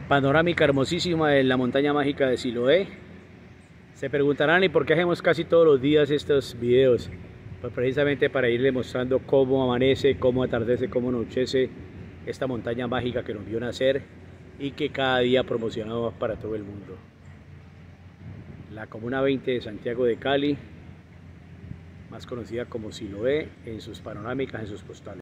Panorámica hermosísima en la montaña mágica de Siloé. Se preguntarán, ¿y por qué hacemos casi todos los días estos videos? Pues precisamente para irle mostrando cómo amanece, cómo atardece, cómo anochece esta montaña mágica que nos vio nacer y que cada día promocionamos para todo el mundo. La Comuna 20 de Santiago de Cali, más conocida como Siloé, en sus panorámicas, en sus postales.